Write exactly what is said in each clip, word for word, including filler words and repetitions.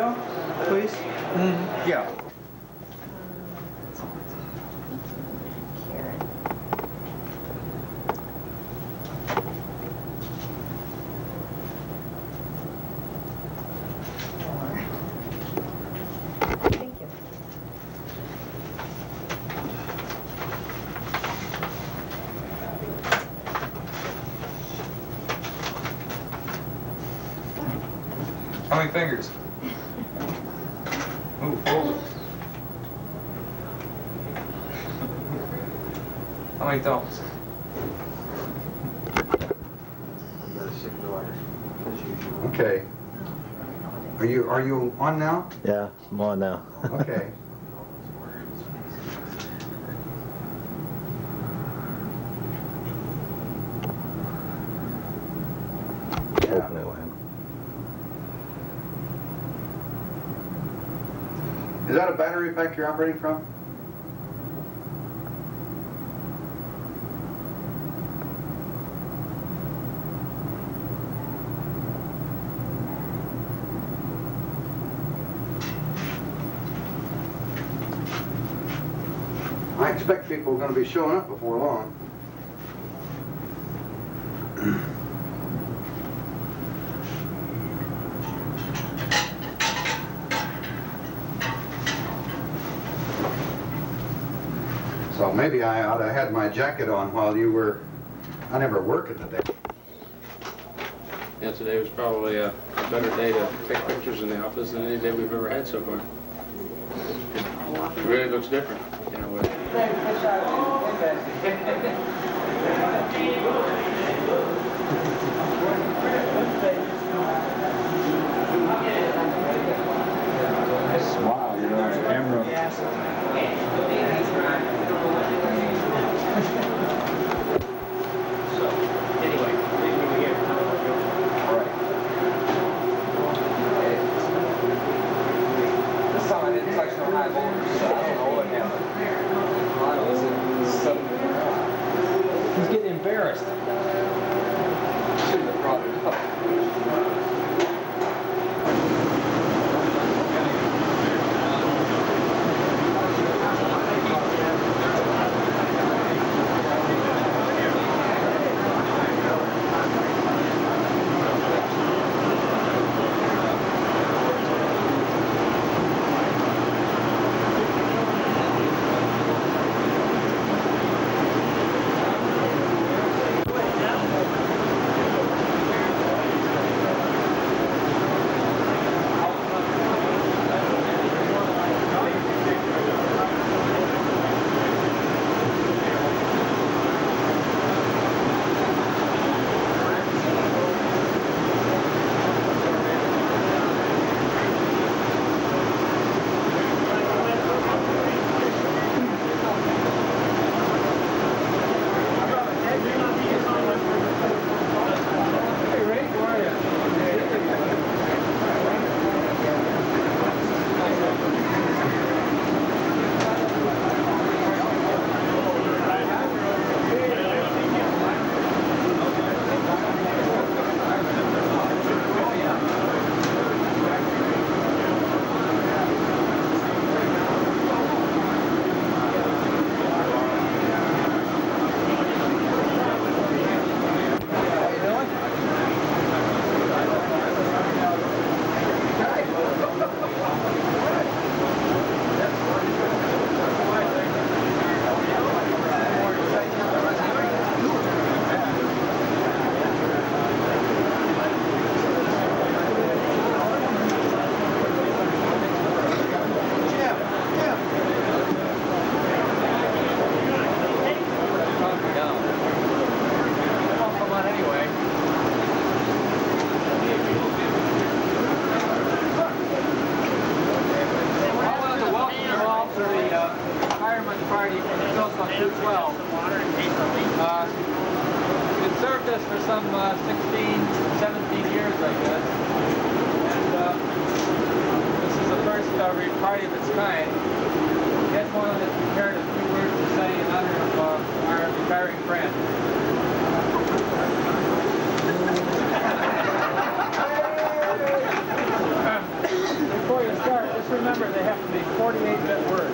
video, please? Mm-hmm. Yeah. How many fingers? Move forward. How many thumbs? Okay. Are you are you on now? Yeah, I'm on now. Okay. Open it, Wayne. Is that a battery pack you're operating from? I expect people are going to be showing up before long. So maybe I ought to have had my jacket on while you were... I never work in the day. Yeah, today was probably a better day to take pictures in the office than any day we've ever had so far. It really looks different, you know. With Wow, you know, camera. So, anyway, we're here. This time I didn't touch no high voltage, so I don't know what happened. I don't know, it's suddenly... He's getting embarrassed. Shouldn't have brought it up. For some uh, sixteen, seventeen years, I guess. And uh, this is the first uh, party of its kind. I just wanted to prepare a few words to say in honor of uh, our retiring friend. Before you to be forty-eight bit words.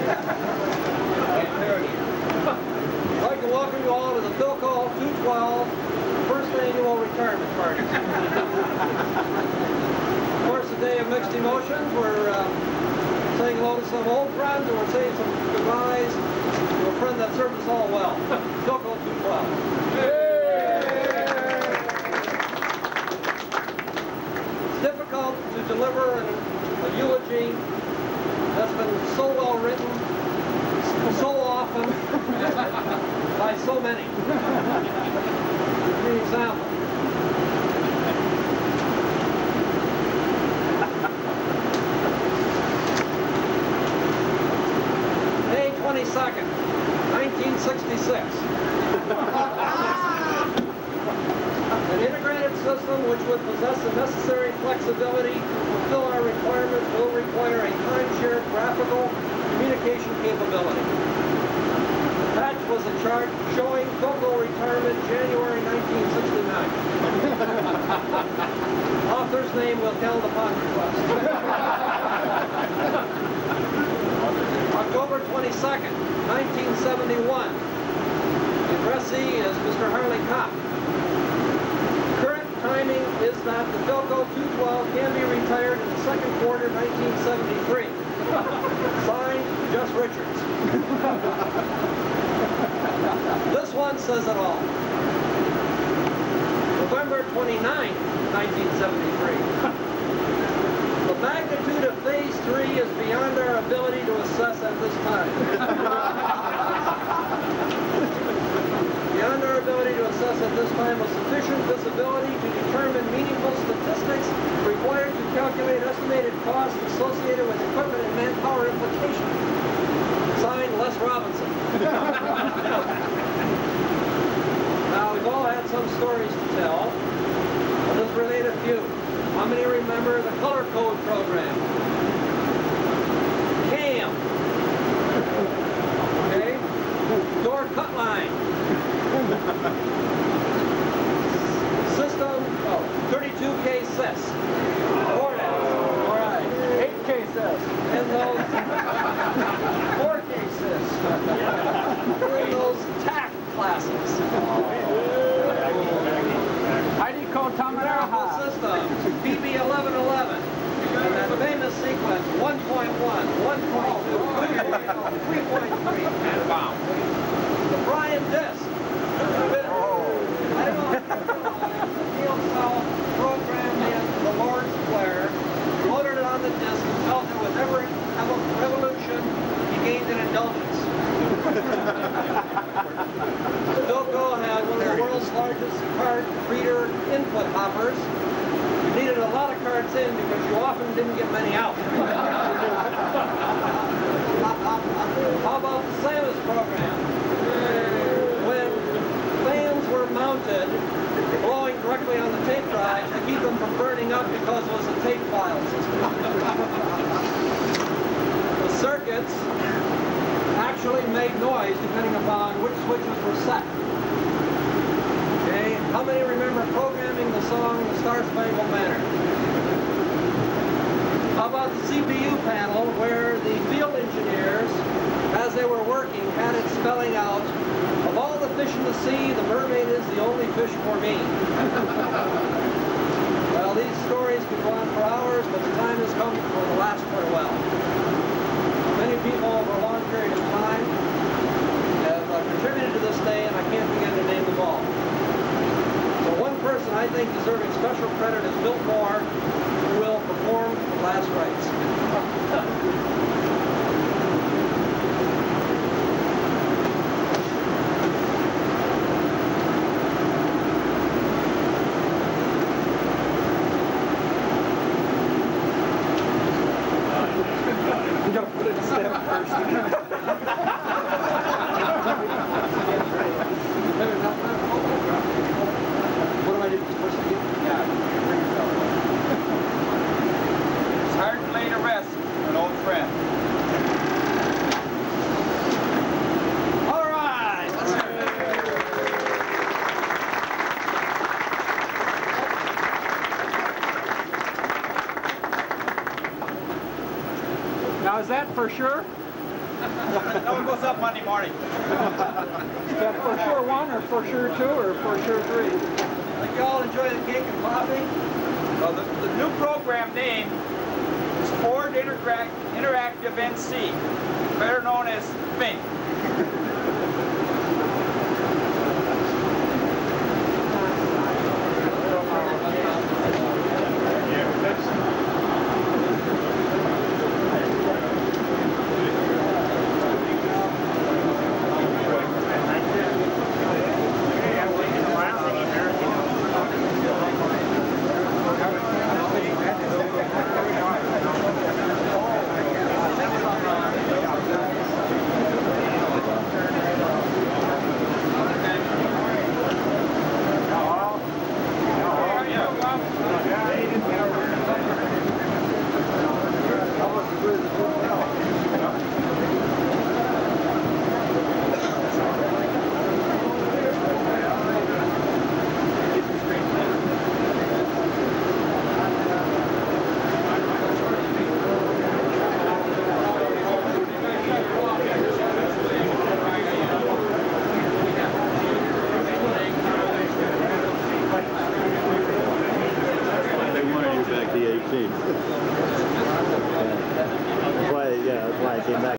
I'd like to welcome you all to the Philco two twelve first annual retirement party. Of course, a day of mixed emotions. We're uh, saying hello to some old friends, and we're saying some goodbyes to a friend that served us all well. Philco two twelve. It's difficult to deliver an, a eulogy that's been so well written, so often, by so many. Give me an example. May twenty-second, nineteen sixty-six. An integrated system which would possess the necessary flexibility to fulfill our requirements will require a time-shared graphical communication capability. Attached was a chart showing Philco retirement January nineteen sixty-nine. Author's name withheld upon request. October twenty-second, nineteen seventy-one. The addressee is Mister Harley Kopp. Current timing is that the Philco two twelve can be retired in the second quarter nineteen seventy-three. Signed, Just Richards. This one says it all. November twenty-ninth, nineteen seventy-three. The magnitude of phase three is beyond our ability to assess at this time. Beyond our ability to assess at this time with sufficient visibility to determine meaningful statistics required to calculate estimated costs associated with equipment and manpower implications. Signed, Les Robinson. Now, we've all had some stories to tell. I'll just relate a few. How many remember the color code program? CAM. Okay? Door cut line. System, oh, thirty-two K S I S. All right. eight K S I S. And those four K S I S. And those T A C classes. I decode Numerical systems, P B eleven eleven. And that famous sequence, one point one, one point two, three point three. And wow. The Brian disc. I don't know if you realize the field cell programmed in the Lord's Flare, loaded it on the disc, and felt that with every revolution, he gained an indulgence. Philco had one of the world's largest card reader input hoppers. You needed a lot of cards in because you often didn't get many out. How about the Samus program? When fans were mounted, blowing directly on the tape drives to keep them from burning up because it was a tape file system. The circuits actually made noise depending upon which switches were set. Okay, how many remember programming the song The Star Spangled Banner? How about the C P U panel where the field engineers, as they were working, had it spelling out, of all the fish in the sea, the mermaid is the only fish for me. Well, these stories could go on for hours, but the time has come for the last farewell. Many people over a long period of time have uh, contributed to this day, and I can't begin to name them all. So one person I think deserving special credit is Bill Moore, who will perform the last rites. You gotta put it in step first. What do I do? Just push the key? Yeah, bring yourself up. It's hard to lay to rest an old friend. that for sure? That one goes up Monday morning. Is that for sure one, or for sure two, or for sure three? Like you all enjoy the cake and coffee? Well, the, the new program name is Ford Interact, Interactive N C, better known as F I N C.